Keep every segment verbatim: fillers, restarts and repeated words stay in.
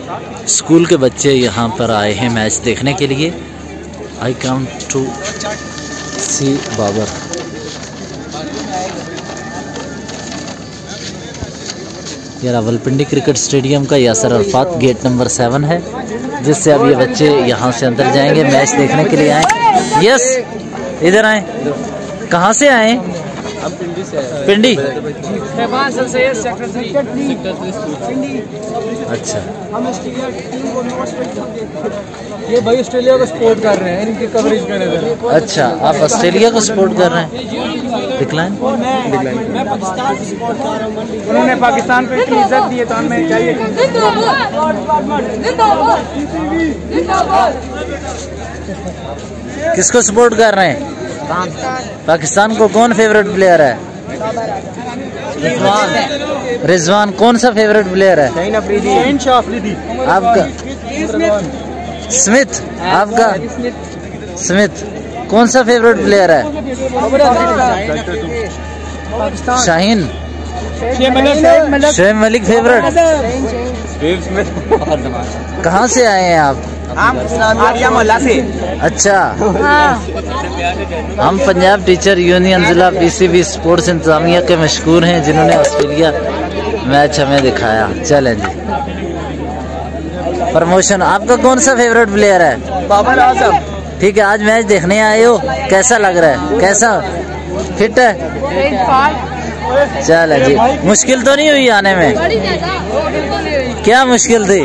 School के बच्चे यहाँ पर आए हैं मैच देखने के लिए। I count to see Babar. ये रावलपिंडी क्रिकेट स्टेडियम का Yasir Arafat gate number seven है, जिससे अब ये बच्चे यहाँ से अंदर जाएंगे, मैच देखने के लिए आए। यस, इधर आए। कहाँ से आए? अब पिंडी से आए। पिंडी। अच्छा, ये भाई ऑस्ट्रेलिया को सपोर्ट कर रहे हैं, इनकी कवरेज करने दे रहे हैं। अच्छा, आप ऑस्ट्रेलिया को सपोर्ट कर रहे हैं। डिक्लाइन मैं पाकिस्तान को सपोर्ट कर रहा हूं। उन्होंने पाकिस्तान पे इतनी इज्जत दी है तो हमें चाहिए। किसको सपोर्ट कर रहे हैं? पाकिस्तान को। कौन फेवरेट प्लेयर है? रिजवान। रिजवान कौन सा फेवरेट प्लेयर है? आपका स्मिथ। आपका स्मिथ कौन सा फेवरेट प्लेयर है? शाहीन। शुएब मलिक फेवरेट। कहाँ से आए हैं आप? मोहल्ला से। अच्छा, हम पंजाब टीचर यूनियन जिला पीसीबी स्पोर्ट्स इंतजामिया के मशहूर हैं, जिन्होंने ऑस्ट्रेलिया मैच हमें दिखाया। चलें जी, प्रमोशन। आपका कौन सा फेवरेट प्लेयर है? बाबर आजम। ठीक है, आज मैच देखने आए हो, कैसा लग रहा है? कैसा फिट है? चलें जी, मुश्किल तो नहीं हुई आने में? क्या मुश्किल थी?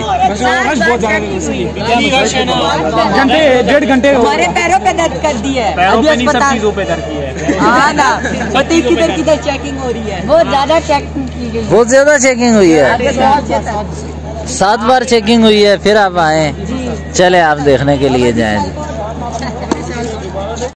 घंटे डेढ़ घंटे हमारे पैरों पे दर्द कर दी है। पैरों पे नहीं, सब चीजों पे दर्द की है। हाँ ना, पता किधर किधर चेकिंग हो रही है। बहुत ज्यादा चेकिंग की गई। बहुत ज्यादा चेकिंग हुई है। सात बार चेकिंग हुई है, फिर आप आए। चले, आप देखने के लिए जाएं।